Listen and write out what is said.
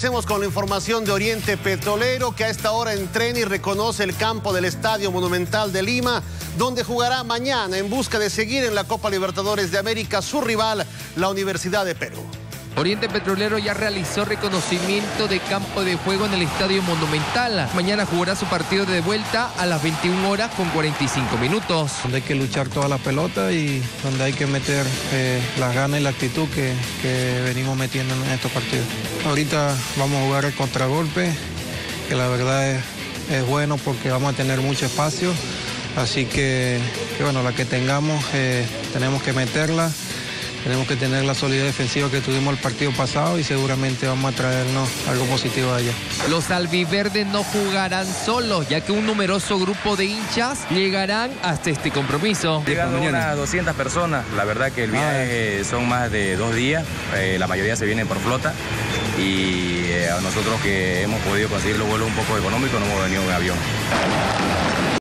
Hacemos con la información de Oriente Petrolero, que a esta hora entrena y reconoce el campo del Estadio Monumental de Lima, donde jugará mañana en busca de seguir en la Copa Libertadores de América su rival, la Universidad de Perú. Oriente Petrolero ya realizó reconocimiento de campo de juego en el Estadio Monumental. Mañana jugará su partido de vuelta a las 21 horas con 45 minutos. Donde hay que luchar toda la pelota y donde hay que meter las ganas y la actitud que venimos metiendo en estos partidos. Ahorita vamos a jugar el contragolpe, que la verdad es bueno porque vamos a tener mucho espacio. Así que bueno, la que tengamos tenemos que meterla. Tenemos que tener la solidez defensiva que tuvimos el partido pasado y seguramente vamos a traernos algo positivo allá. Los albiverdes no jugarán solos, ya que un numeroso grupo de hinchas llegarán hasta este compromiso. Llegan unas 200 personas, la verdad que el viaje son más de 2 días, la mayoría se vienen por flota y a nosotros que hemos podido conseguir los vuelos un poco económicos no hemos venido en avión.